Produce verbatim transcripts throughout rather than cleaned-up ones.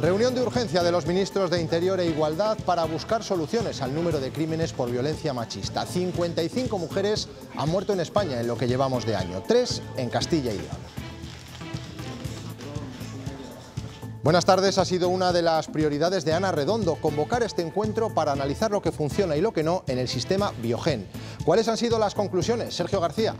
Reunión de urgencia de los ministros de Interior e Igualdad para buscar soluciones al número de crímenes por violencia machista. cincuenta y cinco mujeres han muerto en España en lo que llevamos de año, tres en Castilla y León. Buenas tardes. Ha sido una de las prioridades de Ana Redondo convocar este encuentro para analizar lo que funciona y lo que no en el sistema Biogen. ¿Cuáles han sido las conclusiones? Sergio García.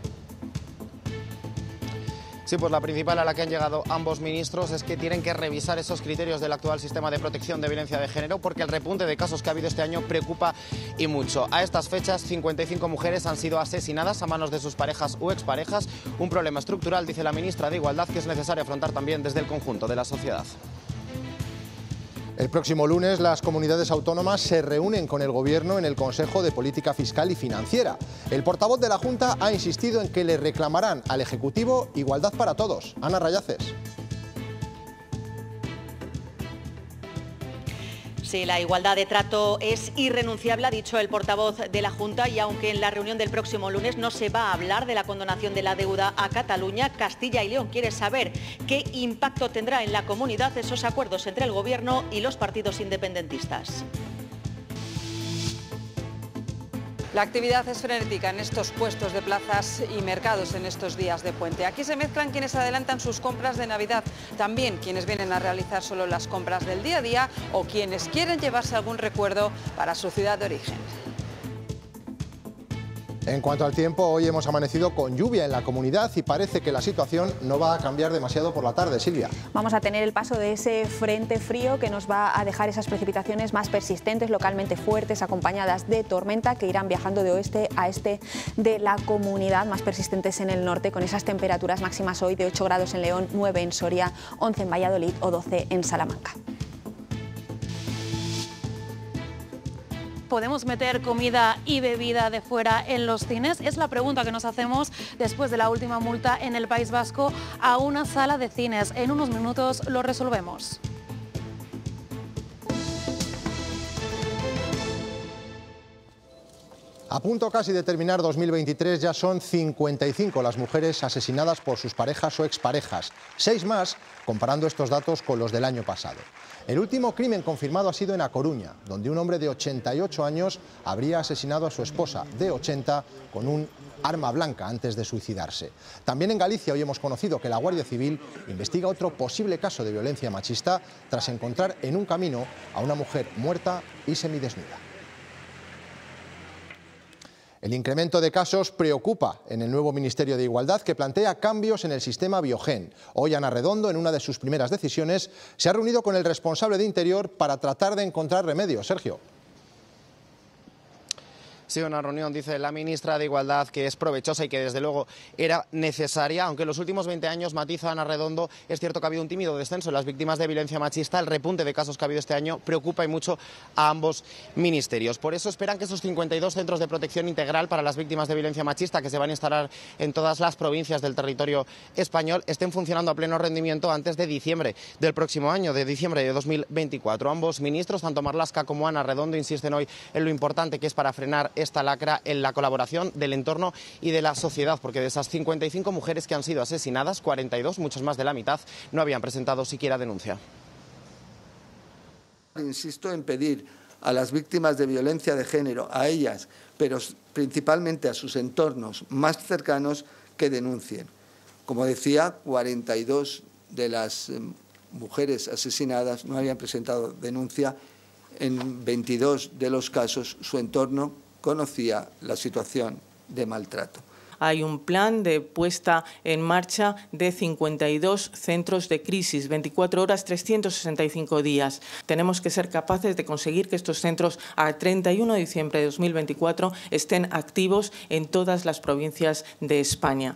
Sí, pues la principal a la que han llegado ambos ministros es que tienen que revisar esos criterios del actual sistema de protección de violencia de género, porque el repunte de casos que ha habido este año preocupa y mucho. A estas fechas, cincuenta y cinco mujeres han sido asesinadas a manos de sus parejas u exparejas, un problema estructural, dice la ministra de Igualdad, que es necesario afrontar también desde el conjunto de la sociedad. El próximo lunes las comunidades autónomas se reúnen con el Gobierno en el Consejo de Política Fiscal y Financiera. El portavoz de la Junta ha insistido en que le reclamarán al Ejecutivo igualdad para todos. Ana Rayaces. Sí, la igualdad de trato es irrenunciable, ha dicho el portavoz de la Junta, y aunque en la reunión del próximo lunes no se va a hablar de la condonación de la deuda a Cataluña, Castilla y León quiere saber qué impacto tendrá en la comunidad esos acuerdos entre el Gobierno y los partidos independentistas. La actividad es frenética en estos puestos de plazas y mercados en estos días de puente. Aquí se mezclan quienes adelantan sus compras de Navidad, también quienes vienen a realizar solo las compras del día a día o quienes quieren llevarse algún recuerdo para su ciudad de origen. En cuanto al tiempo, hoy hemos amanecido con lluvia en la comunidad y parece que la situación no va a cambiar demasiado por la tarde, Silvia. Vamos a tener el paso de ese frente frío que nos va a dejar esas precipitaciones más persistentes, localmente fuertes, acompañadas de tormenta, que irán viajando de oeste a este de la comunidad, más persistentes en el norte, con esas temperaturas máximas hoy de ocho grados en León, nueve en Soria, once en Valladolid o doce en Salamanca. ¿Podemos meter comida y bebida de fuera en los cines? Es la pregunta que nos hacemos después de la última multa en el País Vasco a una sala de cines. En unos minutos lo resolvemos. A punto casi de terminar dos mil veintitrés, ya son cincuenta y cinco las mujeres asesinadas por sus parejas o exparejas, seis más comparando estos datos con los del año pasado. El último crimen confirmado ha sido en A Coruña, donde un hombre de ochenta y ocho años habría asesinado a su esposa de ochenta con un arma blanca antes de suicidarse. También en Galicia hoy hemos conocido que la Guardia Civil investiga otro posible caso de violencia machista tras encontrar en un camino a una mujer muerta y semidesnuda. El incremento de casos preocupa en el nuevo Ministerio de Igualdad, que plantea cambios en el sistema Biogen. Hoy Ana Redondo, en una de sus primeras decisiones, se ha reunido con el responsable de Interior para tratar de encontrar remedios. Sergio. Sí, una reunión, dice la ministra de Igualdad, que es provechosa y que desde luego era necesaria, aunque en los últimos veinte años, matiza Ana Redondo, es cierto que ha habido un tímido descenso en las víctimas de violencia machista. El repunte de casos que ha habido este año preocupa y mucho a ambos ministerios. Por eso esperan que esos cincuenta y dos centros de protección integral para las víctimas de violencia machista, que se van a instalar en todas las provincias del territorio español, estén funcionando a pleno rendimiento antes de diciembre del próximo año, de diciembre de dos mil veinticuatro. Ambos ministros, tanto Marlaska como Ana Redondo, insisten hoy en lo importante que es para frenar esta lacra en la colaboración del entorno y de la sociedad, porque de esas cincuenta y cinco mujeres que han sido asesinadas, cuarenta y dos, muchas más de la mitad, no habían presentado siquiera denuncia. Insisto en pedir a las víctimas de violencia de género, a ellas, pero principalmente a sus entornos más cercanos, que denuncien. Como decía, cuarenta y dos de las mujeres asesinadas no habían presentado denuncia. En veintidós de los casos su entorno conocía la situación de maltrato. Hay un plan de puesta en marcha de cincuenta y dos centros de crisis, veinticuatro horas, trescientos sesenta y cinco días. Tenemos que ser capaces de conseguir que estos centros a treinta y uno de diciembre de dos mil veinticuatro estén activos en todas las provincias de España.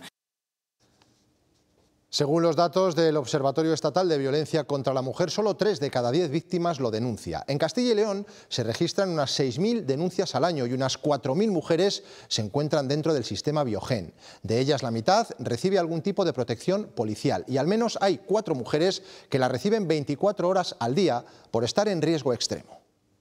Según los datos del Observatorio Estatal de Violencia contra la Mujer, solo tres de cada diez víctimas lo denuncia. En Castilla y León se registran unas seis mil denuncias al año y unas cuatro mil mujeres se encuentran dentro del sistema Biogen. De ellas, la mitad recibe algún tipo de protección policial y al menos hay cuatro mujeres que la reciben veinticuatro horas al día por estar en riesgo extremo.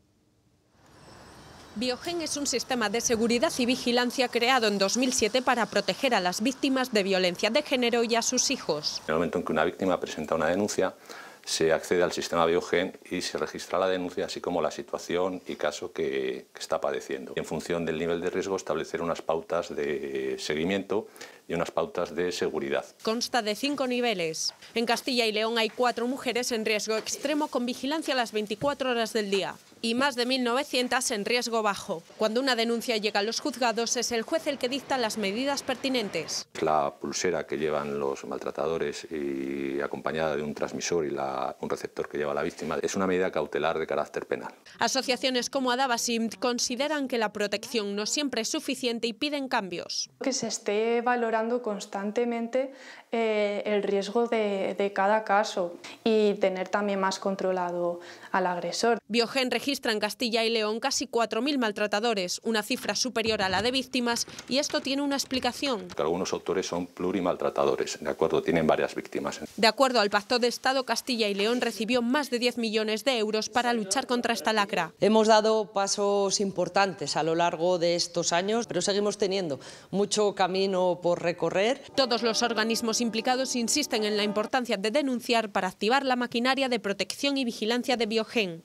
Biogen es un sistema de seguridad y vigilancia creado en dos mil siete para proteger a las víctimas de violencia de género y a sus hijos. En el momento en que una víctima presenta una denuncia, se accede al sistema Biogen y se registra la denuncia, así como la situación y caso que, que está padeciendo. En función del nivel de riesgo, establecer unas pautas de seguimiento y unas pautas de seguridad. Consta de cinco niveles. En Castilla y León hay cuatro mujeres en riesgo extremo con vigilancia las veinticuatro horas del día y más de mil novecientas en riesgo bajo. Cuando una denuncia llega a los juzgados, es el juez el que dicta las medidas pertinentes. La pulsera que llevan los maltratadores y acompañada de un transmisor y la, un receptor que lleva la víctima es una medida cautelar de carácter penal. Asociaciones como Adabasim consideran que la protección no siempre es suficiente y piden cambios. Que se esté valorando constantemente eh, el riesgo de, de cada caso y tener también más controlado al agresor. Biogen registra en Castilla y León casi cuatro mil maltratadores, una cifra superior a la de víctimas, y esto tiene una explicación. Que algunos autores son plurimaltratadores, ¿de acuerdo? Tienen varias víctimas. De acuerdo al Pacto de Estado, Castilla y León recibió más de diez millones de euros para luchar contra esta lacra. Hemos dado pasos importantes a lo largo de estos años, pero seguimos teniendo mucho camino por recorrer. Todos los organismos implicados insisten en la importancia de denunciar para activar la maquinaria de protección y vigilancia de Biogen.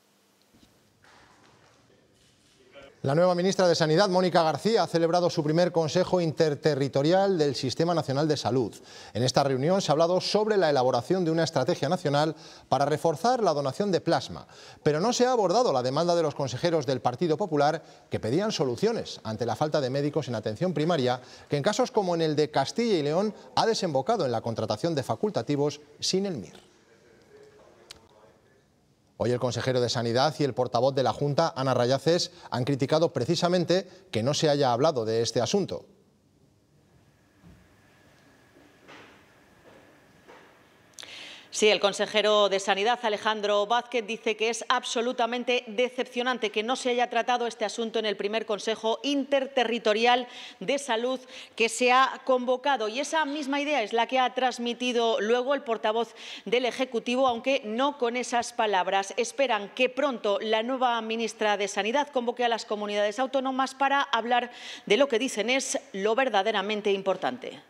La nueva ministra de Sanidad, Mónica García, ha celebrado su primer Consejo Interterritorial del Sistema Nacional de Salud. En esta reunión se ha hablado sobre la elaboración de una estrategia nacional para reforzar la donación de plasma, pero no se ha abordado la demanda de los consejeros del Partido Popular que pedían soluciones ante la falta de médicos en atención primaria, que en casos como en el de Castilla y León ha desembocado en la contratación de facultativos sin el M I R. Hoy el consejero de Sanidad y el portavoz de la Junta, Ana Rayaces, han criticado precisamente que no se haya hablado de este asunto. Sí, el consejero de Sanidad, Alejandro Vázquez, dice que es absolutamente decepcionante que no se haya tratado este asunto en el primer Consejo Interterritorial de Salud que se ha convocado. Y esa misma idea es la que ha transmitido luego el portavoz del Ejecutivo, aunque no con esas palabras. Esperan que pronto la nueva ministra de Sanidad convoque a las comunidades autónomas para hablar de lo que dicen es lo verdaderamente importante.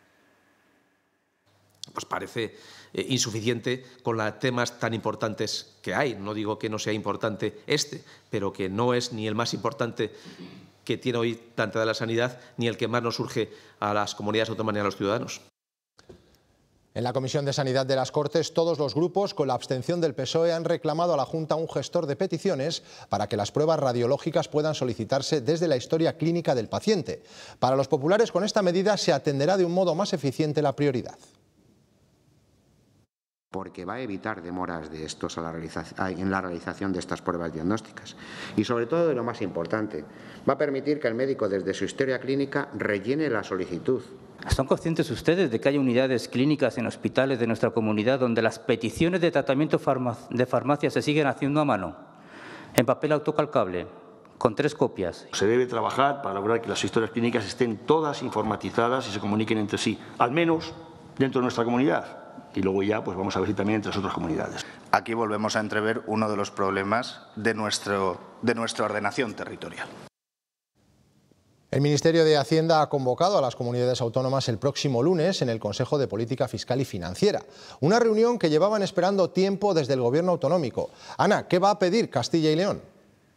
Pues parece eh, insuficiente con los temas tan importantes que hay. No digo que no sea importante este, pero que no es ni el más importante que tiene hoy planteada la sanidad, ni el que más nos surge a las comunidades autónomas ni a los ciudadanos. En la Comisión de Sanidad de las Cortes, todos los grupos, con la abstención del P S O E, han reclamado a la Junta un gestor de peticiones para que las pruebas radiológicas puedan solicitarse desde la historia clínica del paciente. Para los populares, con esta medida se atenderá de un modo más eficiente la prioridad. Porque va a evitar demoras de estos a la en la realización de estas pruebas diagnósticas. Y sobre todo, de lo más importante, va a permitir que el médico desde su historia clínica rellene la solicitud. ¿Están conscientes ustedes de que hay unidades clínicas en hospitales de nuestra comunidad donde las peticiones de tratamiento de farmacia se siguen haciendo a mano, en papel autocalcable, con tres copias? Se debe trabajar para lograr que las historias clínicas estén todas informatizadas y se comuniquen entre sí, al menos dentro de nuestra comunidad. Y luego ya pues vamos a ver si también entre las otras comunidades. Aquí volvemos a entrever uno de los problemas de, nuestro, de nuestra ordenación territorial. El Ministerio de Hacienda ha convocado a las comunidades autónomas el próximo lunes en el Consejo de Política Fiscal y Financiera. Una reunión que llevaban esperando tiempo desde el Gobierno autonómico. Ana, ¿qué va a pedir Castilla y León?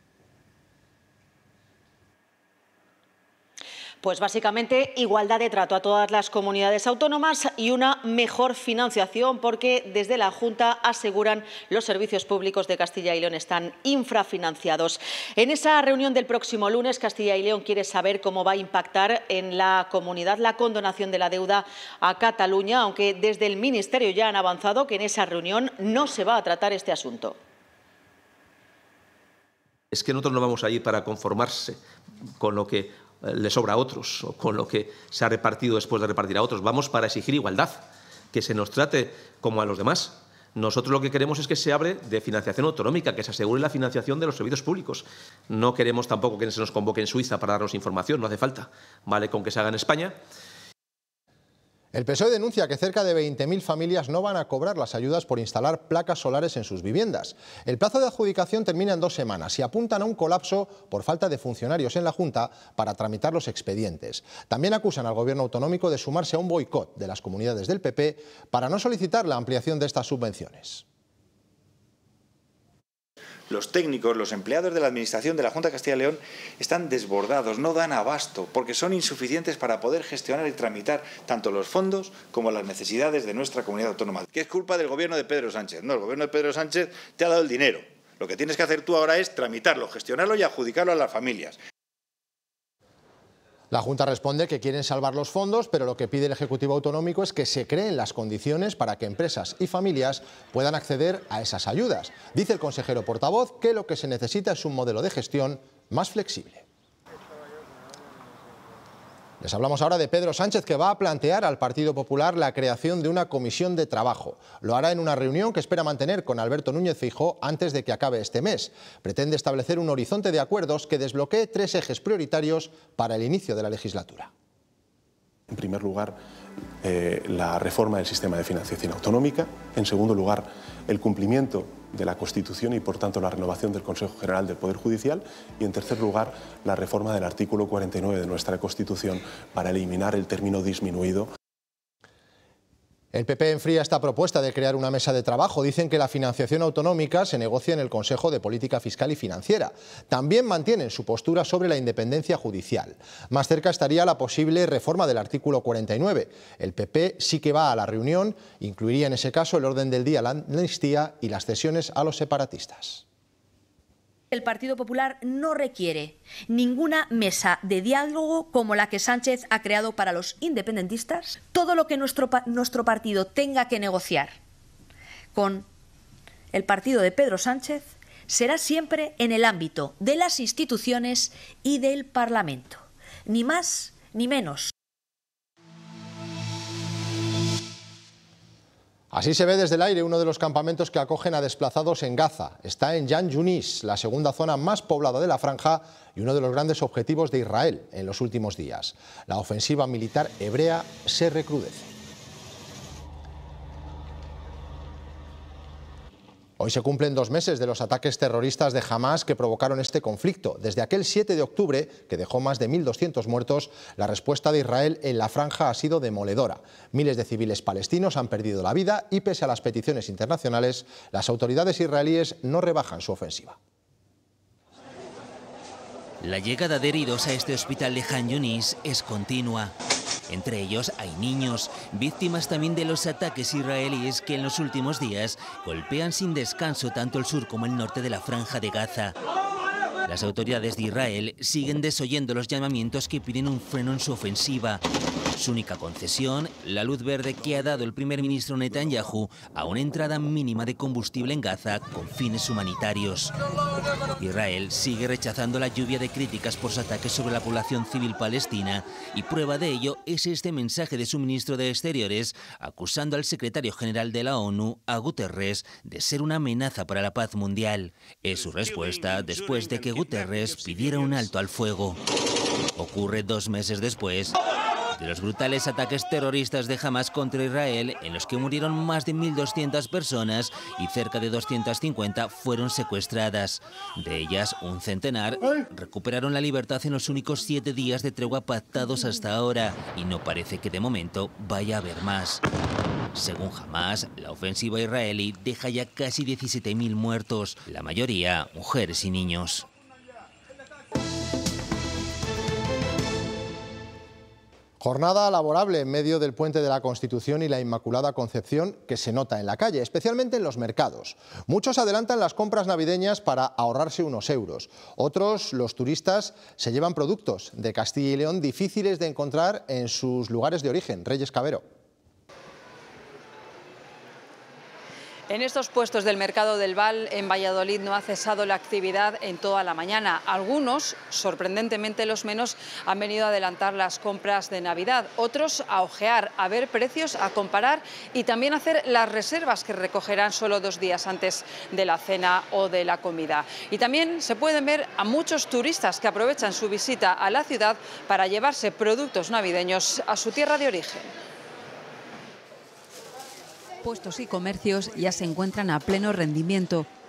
Pues básicamente igualdad de trato a todas las comunidades autónomas y una mejor financiación, porque desde la Junta aseguran los servicios públicos de Castilla y León están infrafinanciados. En esa reunión del próximo lunes, Castilla y León quiere saber cómo va a impactar en la comunidad la condonación de la deuda a Cataluña, aunque desde el Ministerio ya han avanzado que en esa reunión no se va a tratar este asunto. Es que nosotros no vamos a ir para conformarse con lo que le sobra a otros o con lo que se ha repartido después de repartir a otros. Vamos para exigir igualdad, que se nos trate como a los demás. Nosotros lo que queremos es que se hable de financiación autonómica, que se asegure la financiación de los servicios públicos. No queremos tampoco que se nos convoque en Suiza para darnos información, no hace falta. Vale con que se haga en España. El P S O E denuncia que cerca de veinte mil familias no van a cobrar las ayudas por instalar placas solares en sus viviendas. El plazo de adjudicación termina en dos semanas y apuntan a un colapso por falta de funcionarios en la Junta para tramitar los expedientes. También acusan al Gobierno autonómico de sumarse a un boicot de las comunidades del P P para no solicitar la ampliación de estas subvenciones. los técnicos, los empleados de la Administración de la Junta de Castilla y León están desbordados, no dan abasto, porque son insuficientes para poder gestionar y tramitar tanto los fondos como las necesidades de nuestra comunidad autónoma. ¿Qué es culpa del gobierno de Pedro Sánchez? No, el gobierno de Pedro Sánchez te ha dado el dinero. Lo que tienes que hacer tú ahora es tramitarlo, gestionarlo y adjudicarlo a las familias. La Junta responde que quieren salvar los fondos, pero lo que pide el Ejecutivo Autonómico es que se creen las condiciones para que empresas y familias puedan acceder a esas ayudas. Dice el consejero portavoz que lo que se necesita es un modelo de gestión más flexible. Les hablamos ahora de Pedro Sánchez, que va a plantear al Partido Popular la creación de una comisión de trabajo. Lo hará en una reunión que espera mantener con Alberto Núñez Feijóo antes de que acabe este mes. Pretende establecer un horizonte de acuerdos que desbloquee tres ejes prioritarios para el inicio de la legislatura. En primer lugar, eh, la reforma del sistema de financiación autonómica. En segundo lugar, el cumplimiento de la Constitución y, por tanto, la renovación del Consejo General del Poder Judicial. Y, en tercer lugar, la reforma del artículo cuarenta y nueve de nuestra Constitución para eliminar el término disminuido. El P P enfría esta propuesta de crear una mesa de trabajo. Dicen que la financiación autonómica se negocia en el Consejo de Política Fiscal y Financiera. También mantienen su postura sobre la independencia judicial. Más cerca estaría la posible reforma del artículo cuarenta y nueve. El P P sí que va a la reunión, incluiría en ese caso el orden del día, la amnistía y las cesiones a los separatistas. El Partido Popular no requiere ninguna mesa de diálogo como la que Sánchez ha creado para los independentistas. Todo lo que nuestro, nuestro partido tenga que negociar con el partido de Pedro Sánchez será siempre en el ámbito de las instituciones y del Parlamento. Ni más ni menos. Así se ve desde el aire uno de los campamentos que acogen a desplazados en Gaza. Está en Yan Yunis, la segunda zona más poblada de la franja y uno de los grandes objetivos de Israel en los últimos días. La ofensiva militar hebrea se recrudece. Hoy se cumplen dos meses de los ataques terroristas de Hamás que provocaron este conflicto. Desde aquel siete de octubre, que dejó más de mil doscientos muertos, la respuesta de Israel en la franja ha sido demoledora. Miles de civiles palestinos han perdido la vida y, pese a las peticiones internacionales, las autoridades israelíes no rebajan su ofensiva. La llegada de heridos a este hospital de Han Yunis es continua. Entre ellos hay niños, víctimas también de los ataques israelíes que en los últimos días golpean sin descanso tanto el sur como el norte de la franja de Gaza. Las autoridades de Israel siguen desoyendo los llamamientos que piden un freno en su ofensiva. Su única concesión, la luz verde que ha dado el primer ministro Netanyahu a una entrada mínima de combustible en Gaza con fines humanitarios. Israel sigue rechazando la lluvia de críticas por sus ataques sobre la población civil palestina y prueba de ello es este mensaje de su ministro de Exteriores acusando al secretario general de la ONU, a Guterres, de ser una amenaza para la paz mundial. Es su respuesta después de que Guterres pidiera un alto al fuego. Ocurre dos meses después de los brutales ataques terroristas de Hamás contra Israel, en los que murieron más de mil doscientas personas y cerca de doscientas cincuenta fueron secuestradas. De ellas, un centenar recuperaron la libertad en los únicos siete días de tregua pactados hasta ahora, y no parece que de momento vaya a haber más. Según Hamás, la ofensiva israelí deja ya casi diecisiete mil muertos, la mayoría mujeres y niños. Jornada laborable en medio del Puente de la Constitución y la Inmaculada Concepción que se nota en la calle, especialmente en los mercados. Muchos adelantan las compras navideñas para ahorrarse unos euros. Otros, los turistas, se llevan productos de Castilla y León difíciles de encontrar en sus lugares de origen. Reyes Cabero. En estos puestos del Mercado del Val, en Valladolid, no ha cesado la actividad en toda la mañana. Algunos, sorprendentemente los menos, han venido a adelantar las compras de Navidad. Otros a ojear, a ver precios, a comparar y también a hacer las reservas que recogerán solo dos días antes de la cena o de la comida. Y también se pueden ver a muchos turistas que aprovechan su visita a la ciudad para llevarse productos navideños a su tierra de origen. Puestos y comercios ya se encuentran a pleno rendimiento.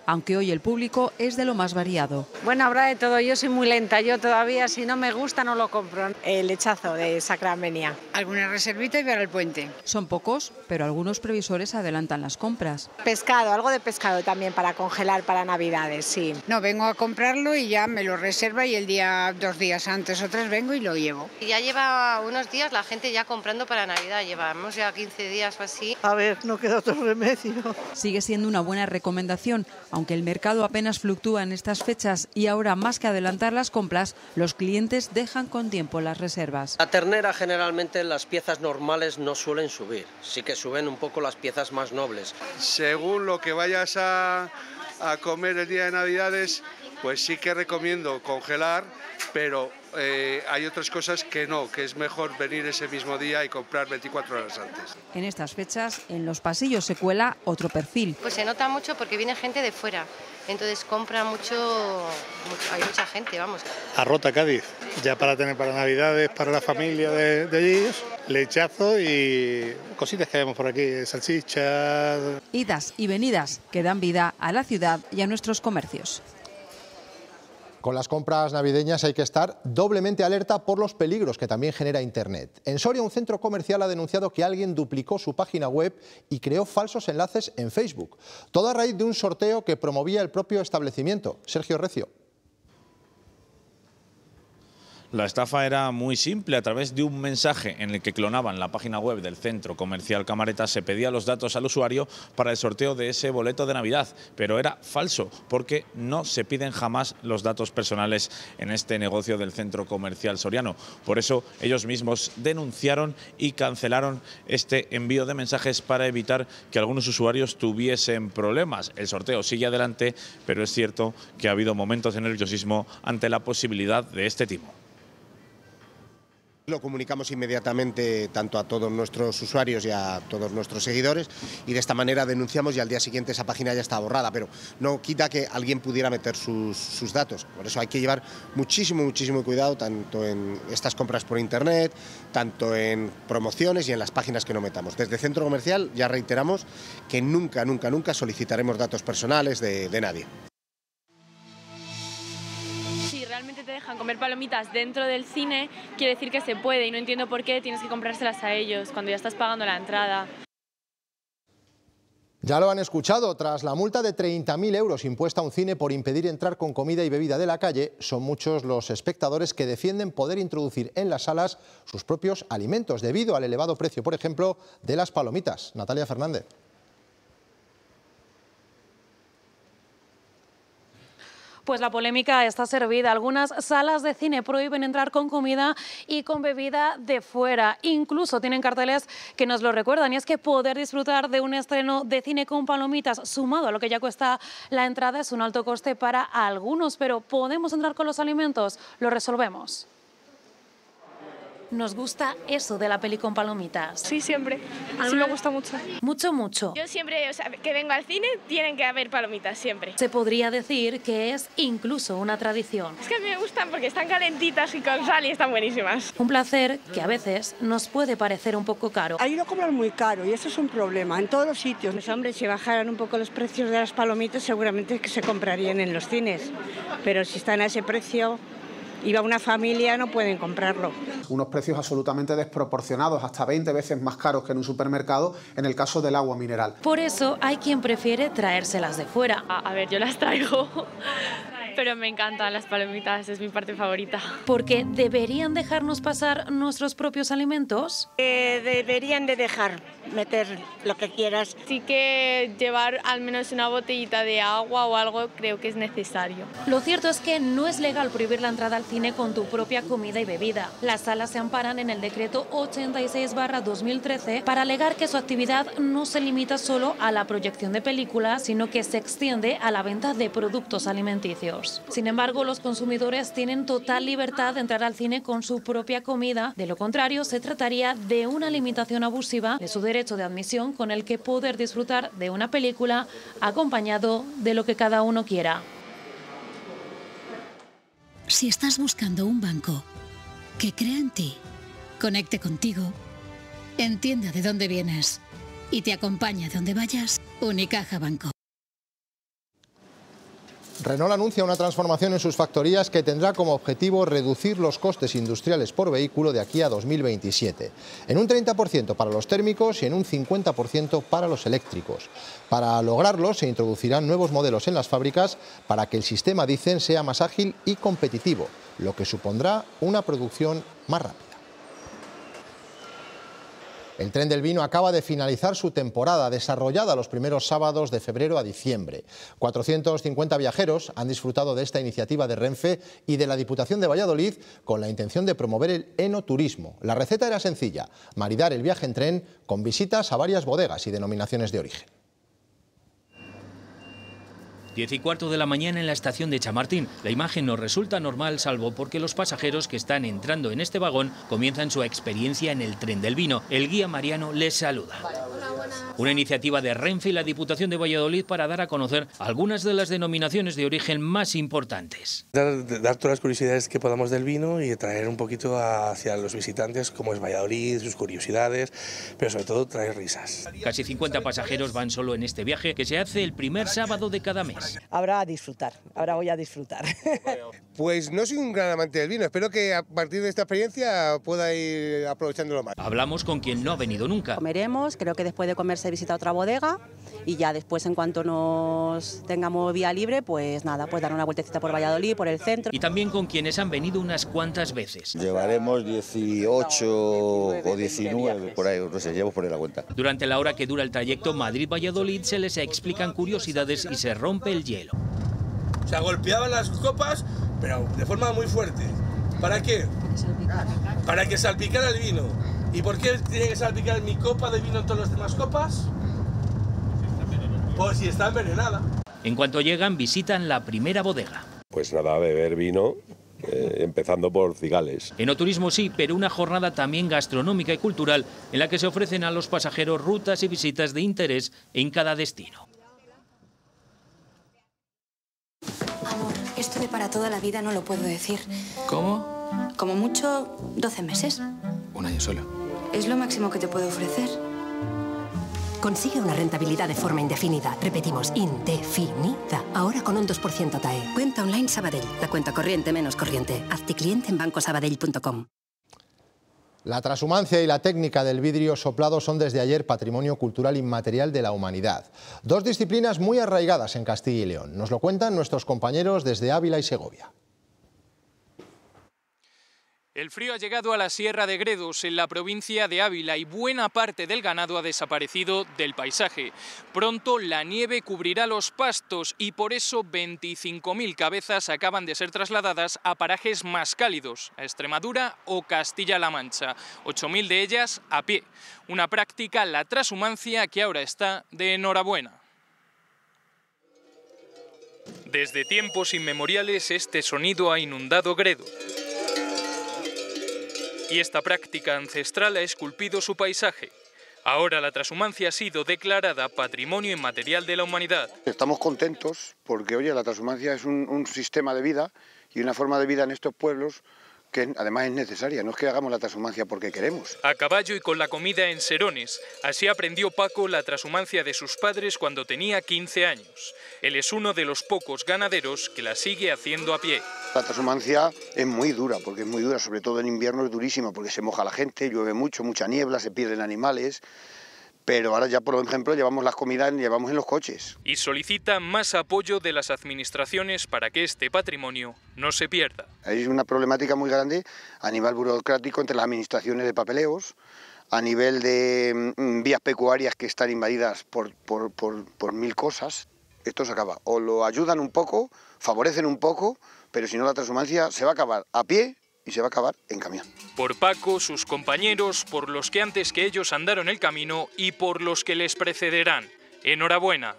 aunque hoy el público es de lo más variado. Bueno, habrá de todo. Yo soy muy lenta. Yo todavía, si no me gusta, no lo compro. El lechazo de Sacramenia. Alguna reservita y ver el puente. Son pocos, pero algunos previsores adelantan las compras. Pescado, algo de pescado también para congelar para Navidades, sí. No, vengo a comprarlo y ya me lo reserva y el día, dos días antes o tres vengo y lo llevo. Ya lleva unos días la gente ya comprando para Navidad. Llevamos ya quince días o así. A ver, no queda otro remedio. Sigue siendo una buena recomendación, aunque el mercado apenas fluctúa en estas fechas y ahora más que adelantar las compras, los clientes dejan con tiempo las reservas. La ternera generalmente las piezas normales no suelen subir, sí que suben un poco las piezas más nobles. Según lo que vayas a, a comer el día de Navidades, pues sí que recomiendo congelar, pero eh, hay otras cosas que no, que es mejor venir ese mismo día y comprar veinticuatro horas antes. En estas fechas, en los pasillos se cuela otro perfil. Pues se nota mucho porque viene gente de fuera, entonces compra mucho, mucho hay mucha gente, vamos. A Rota, Cádiz, ya para tener para Navidades, para la familia de, de ellos, lechazo y cositas que vemos por aquí, salchichas. Idas y venidas que dan vida a la ciudad y a nuestros comercios. Con las compras navideñas hay que estar doblemente alerta por los peligros que también genera Internet. En Soria, un centro comercial ha denunciado que alguien duplicó su página web y creó falsos enlaces en Facebook. Todo a raíz de un sorteo que promovía el propio establecimiento. Sergio Recio. La estafa era muy simple. A través de un mensaje en el que clonaban la página web del centro comercial Camareta se pedía los datos al usuario para el sorteo de ese boleto de Navidad, pero era falso porque no se piden jamás los datos personales en este negocio del centro comercial soriano. Por eso ellos mismos denunciaron y cancelaron este envío de mensajes para evitar que algunos usuarios tuviesen problemas. El sorteo sigue adelante, pero es cierto que ha habido momentos de nerviosismo ante la posibilidad de este timo. Lo comunicamos inmediatamente tanto a todos nuestros usuarios y a todos nuestros seguidores y de esta manera denunciamos y al día siguiente esa página ya está borrada, pero no quita que alguien pudiera meter sus, sus datos. Por eso hay que llevar muchísimo, muchísimo cuidado tanto en estas compras por internet, tanto en promociones y en las páginas que no metamos. Desde Centro Comercial ya reiteramos que nunca, nunca, nunca solicitaremos datos personales de, de nadie. Realmente te dejan comer palomitas dentro del cine, quiere decir que se puede y no entiendo por qué tienes que comprárselas a ellos cuando ya estás pagando la entrada. Ya lo han escuchado, tras la multa de treinta mil euros impuesta a un cine por impedir entrar con comida y bebida de la calle, son muchos los espectadores que defienden poder introducir en las salas sus propios alimentos debido al elevado precio, por ejemplo, de las palomitas. Natalia Fernández. Pues la polémica está servida. Algunas salas de cine prohíben entrar con comida y con bebida de fuera. Incluso tienen carteles que nos lo recuerdan. Y es que poder disfrutar de un estreno de cine con palomitas, sumado a lo que ya cuesta la entrada, es un alto coste para algunos. Pero ¿podemos entrar con los alimentos? Lo resolvemos. ¿Nos gusta eso de la peli con palomitas? Sí, siempre. A mí me gusta mucho. Mucho, mucho. Yo siempre, o sea, que vengo al cine, tienen que haber palomitas, siempre. Se podría decir que es incluso una tradición. Es que a mí me gustan porque están calentitas y con sal y están buenísimas. Un placer que a veces nos puede parecer un poco caro. Ahí lo cobran muy caro y eso es un problema en todos los sitios. Pues hombre, si bajaran un poco los precios de las palomitas, seguramente que se comprarían en los cines. Pero si están a ese precio, iba una familia, no pueden comprarlo. Unos precios absolutamente desproporcionados, hasta veinte veces más caros que en un supermercado en el caso del agua mineral. Por eso hay quien prefiere traérselas de fuera. A, a ver, yo las traigo, pero me encantan las palomitas, es mi parte favorita. Porque deberían dejarnos pasar nuestros propios alimentos. Eh, deberían de dejar meter lo que quieras. Sí que llevar al menos una botellita de agua o algo creo que es necesario. Lo cierto es que no es legal prohibir la entrada al cine con tu propia comida y bebida. Las salas se amparan en el decreto ochenta y seis barra dos mil trece para alegar que su actividad no se limita solo a la proyección de películas, sino que se extiende a la venta de productos alimenticios. Sin embargo, los consumidores tienen total libertad de entrar al cine con su propia comida. De lo contrario, se trataría de una limitación abusiva de su derecho de admisión con el que poder disfrutar de una película acompañado de lo que cada uno quiera. Si estás buscando un banco que crea en ti, conecte contigo, entienda de dónde vienes y te acompañe a donde vayas, Unicaja Banco. Renault anuncia una transformación en sus factorías que tendrá como objetivo reducir los costes industriales por vehículo de aquí a dos mil veintisiete, en un treinta por ciento para los térmicos y en un cincuenta por ciento para los eléctricos. Para lograrlo se introducirán nuevos modelos en las fábricas para que el sistema, dicen, sea más ágil y competitivo, lo que supondrá una producción más rápida. El tren del vino acaba de finalizar su temporada, desarrollada los primeros sábados de febrero a diciembre. cuatrocientos cincuenta viajeros han disfrutado de esta iniciativa de Renfe y de la Diputación de Valladolid con la intención de promover el enoturismo. La receta era sencilla: maridar el viaje en tren con visitas a varias bodegas y denominaciones de origen. Diez y cuarto de la mañana en la estación de Chamartín. La imagen nos resulta normal, salvo porque los pasajeros que están entrando en este vagón comienzan su experiencia en el tren del vino. El guía Mariano les saluda. Una iniciativa de Renfe y la Diputación de Valladolid para dar a conocer algunas de las denominaciones de origen más importantes. Dar, dar todas las curiosidades que podamos del vino y traer un poquito hacia los visitantes cómo es Valladolid, sus curiosidades, pero sobre todo traer risas. Casi cincuenta pasajeros van solo en este viaje que se hace el primer sábado de cada mes. Ahora a disfrutar, ahora voy a disfrutar. Pues no soy un gran amante del vino, espero que a partir de esta experiencia pueda ir aprovechándolo más. Hablamos con quien no ha venido nunca. Comeremos, creo que después de comer se visita otra bodega y ya después, en cuanto nos tengamos vía libre, pues nada, pues dar una vueltecita por Valladolid, por el centro. Y también con quienes han venido unas cuantas veces. Llevaremos dieciocho o diecinueve, por ahí, no sé, llevo por ahí la cuenta. Durante la hora que dura el trayecto Madrid-Valladolid se les explican curiosidades y se rompe el hielo. O sea, golpeaban las copas, pero de forma muy fuerte. ¿Para qué? Para que salpicara el vino. ¿Y por qué tiene que salpicar mi copa de vino en todas las demás copas? Pues si está envenenada. En cuanto llegan, visitan la primera bodega. Pues nada, beber vino, eh, empezando por Cigales. Enoturismo sí, pero una jornada también gastronómica y cultural en la que se ofrecen a los pasajeros rutas y visitas de interés en cada destino. Amor, esto de para toda la vida no lo puedo decir. ¿Cómo? Como mucho, doce meses. Un año solo. Es lo máximo que te puedo ofrecer. Consigue una rentabilidad de forma indefinida. Repetimos, indefinida. Ahora con un dos por ciento T A E. Cuenta online Sabadell. La cuenta corriente menos corriente. Hazte cliente en banco sabadell punto com. La trashumancia y la técnica del vidrio soplado son desde ayer patrimonio cultural inmaterial de la humanidad. Dos disciplinas muy arraigadas en Castilla y León. Nos lo cuentan nuestros compañeros desde Ávila y Segovia. El frío ha llegado a la Sierra de Gredos, en la provincia de Ávila, y buena parte del ganado ha desaparecido del paisaje. Pronto la nieve cubrirá los pastos y por eso veinticinco mil cabezas acaban de ser trasladadas a parajes más cálidos, a Extremadura o Castilla-La Mancha, ocho mil de ellas a pie. Una práctica, la trashumancia, que ahora está de enhorabuena. Desde tiempos inmemoriales este sonido ha inundado Gredo. Y esta práctica ancestral ha esculpido su paisaje. Ahora la trashumancia ha sido declarada Patrimonio Inmaterial de la Humanidad. Estamos contentos porque, oye, la trashumancia es un, un sistema de vida y una forma de vida en estos pueblos que además es necesaria, no es que hagamos la trashumancia porque queremos. A caballo y con la comida en serones, así aprendió Paco la trashumancia de sus padres cuando tenía quince años. Él es uno de los pocos ganaderos que la sigue haciendo a pie. La trashumancia es muy dura, porque es muy dura, sobre todo en invierno es durísima, porque se moja la gente, llueve mucho, mucha niebla, se pierden animales. Pero ahora ya, por ejemplo, llevamos las comidas, llevamos en los coches. Y solicita más apoyo de las administraciones para que este patrimonio no se pierda. Hay una problemática muy grande a nivel burocrático entre las administraciones de papeleos, a nivel de mm, vías pecuarias que están invadidas por, por, por, por mil cosas. Esto se acaba. O lo ayudan un poco, favorecen un poco, pero si no la trashumancia se va a acabar a pie y se va a acabar en camión. Por Paco, sus compañeros, por los que antes que ellos andaron el camino y por los que les precederán. Enhorabuena.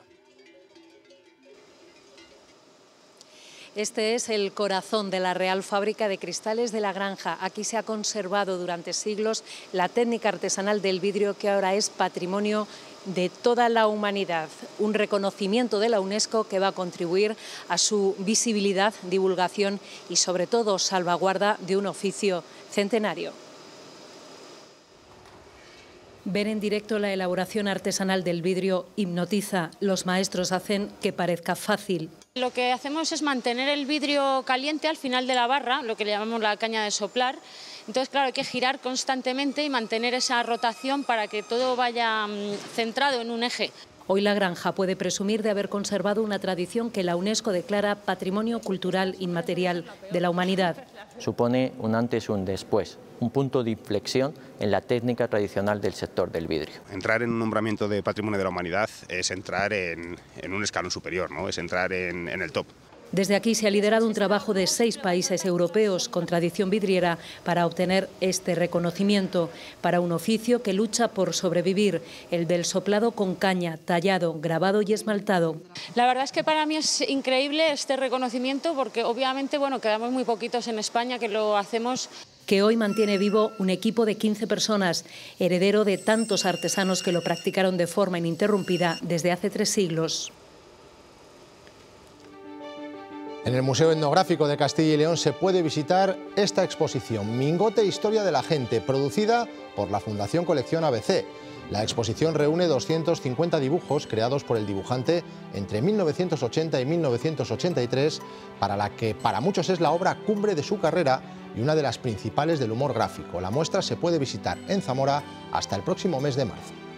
Este es el corazón de la Real Fábrica de Cristales de la Granja. Aquí se ha conservado durante siglos la técnica artesanal del vidrio que ahora es patrimonio de toda la humanidad. Un reconocimiento de la UNESCO que va a contribuir a su visibilidad, divulgación y sobre todo salvaguarda de un oficio centenario. Ver en directo la elaboración artesanal del vidrio hipnotiza. Los maestros hacen que parezca fácil. Lo que hacemos es mantener el vidrio caliente al final de la barra, lo que le llamamos la caña de soplar. Entonces, claro, hay que girar constantemente y mantener esa rotación para que todo vaya centrado en un eje. Hoy La Granja puede presumir de haber conservado una tradición que la UNESCO declara Patrimonio Cultural Inmaterial de la Humanidad. Supone un antes y un después, un punto de inflexión en la técnica tradicional del sector del vidrio. Entrar en un nombramiento de Patrimonio de la Humanidad es entrar en, en un escalón superior, ¿no? Es entrar en, en el top. Desde aquí se ha liderado un trabajo de seis países europeos con tradición vidriera para obtener este reconocimiento para un oficio que lucha por sobrevivir, el del soplado con caña, tallado, grabado y esmaltado. La verdad es que para mí es increíble este reconocimiento porque obviamente bueno, quedamos muy poquitos en España que lo hacemos. Que hoy mantiene vivo un equipo de quince personas, heredero de tantos artesanos que lo practicaron de forma ininterrumpida desde hace tres siglos. En el Museo Etnográfico de Castilla y León se puede visitar esta exposición, Mingote, Historia de la Gente, producida por la Fundación Colección A B C. La exposición reúne doscientos cincuenta dibujos creados por el dibujante entre mil novecientos ochenta y mil novecientos ochenta y tres, para la que para muchos es la obra cumbre de su carrera y una de las principales del humor gráfico. La muestra se puede visitar en Zamora hasta el próximo mes de marzo.